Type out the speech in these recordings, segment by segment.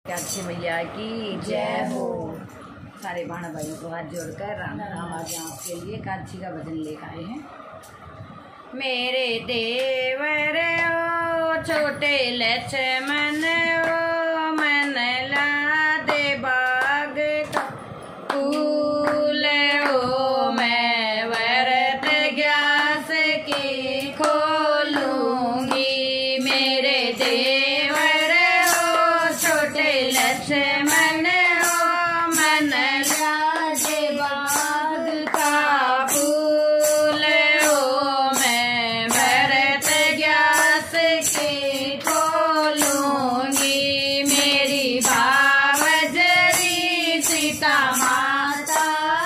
काची मैया की जय हो। सारे बहन भाइयों को हाथ जोड़कर राम राम। आज आपके लिए काची का भजन लेकर आए हैं। मेरे देवर ओ छोटे लक्ष्मण ओ मन लादे बाग का फूल ओ मैं व्रत ग्यास की खोलूंगी। मेरे देवर ओ छोटे लक्ष्मण ओ मन लादे बाग का फूल ओ मैं व्रत ग्यास की खोलूंगी। मेरी भावजरी सीता माता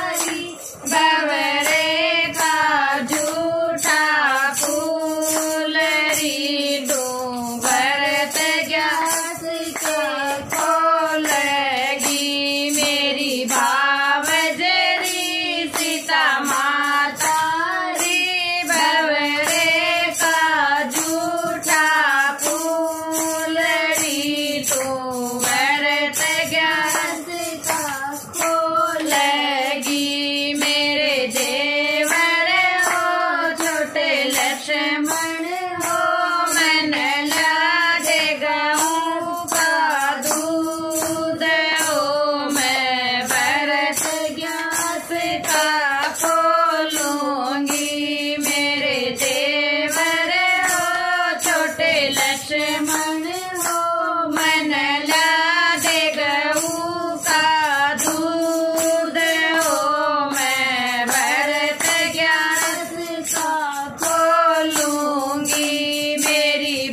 बवरे का झूठा फूल री दूं व्रत ग्यास के खोलेगी। मेरी भावजरी सीता माता री बवरे का झूठा फूल री दूं व्रत ग्यास का खोलेगी। मेरे देवर हो छोटे लक्ष्मण हो मन लादे गऊं का दूध ओ मैं व्रत ग्यास का खोलूंगी। मेरे देवर हो छोटे लक्ष्मण हो मन लादे गऊं का दूध ओ मैं व्रत ग्यास का खोलूंगी। मेरी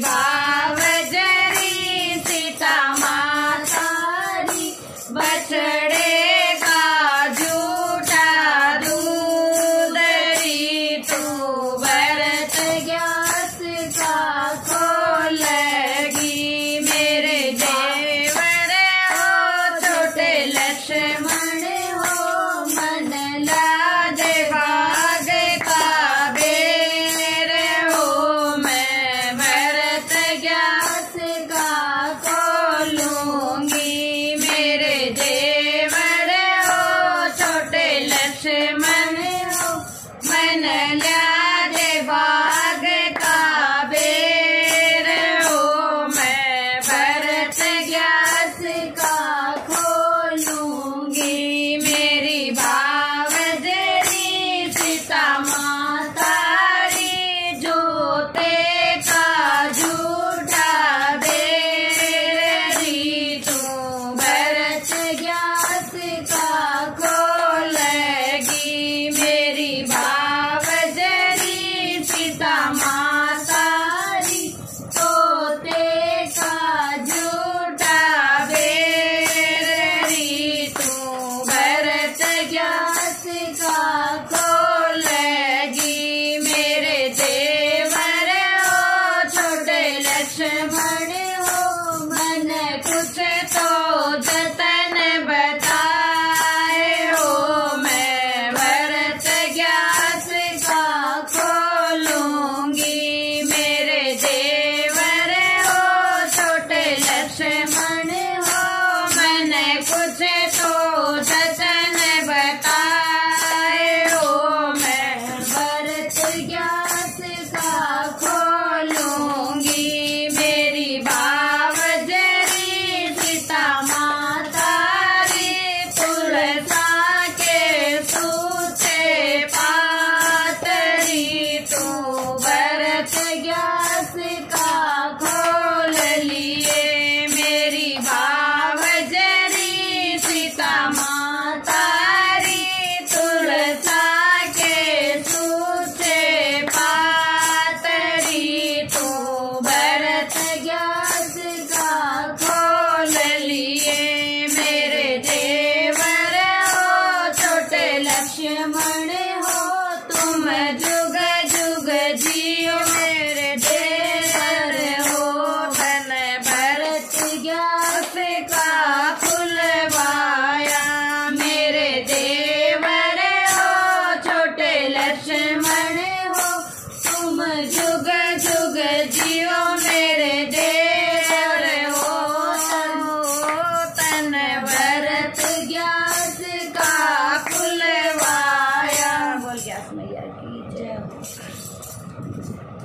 भावजरी सीता माता री बछड़े का झूठा दूध री तू व्रत ग्यास का खोलेगी। मेरे देवर हो छोटे लक्ष्मण हो मन लादे बाग का बेर हो मैं व्रत ग्यास का खोलूंगी। मेरे देवर हो छोटे लक्ष्मण हो मन लादे बाग का बेर हो मैं व्रत ग्यास का खोलूंगी। मेरी भावजरी सीता माता री जोते का झूठा बेर री तू व्रत ग्यास का खोलेगी। मेरी भावजरी सीता माता री तोते का झूठा बेर री तू व्रत ग्यास का खोलेगी। मेरे देवर हो छोटे लक्ष्मण हो मन कुछ तो जतन बताए हो मैं व्रत ग्यास का खोलूंगी। मेरे देवर हो छोटे लक्ष्मण हो मन कुछ तो जतन बताए हो मैं व्रत ग्यास का खोलूंगी। मेरी भावजरी सीता माता री तुलसा के सूचे पातरी तू व्रत ग्यास का खोल लिए। मेरी भावजरी सीता की जय हो।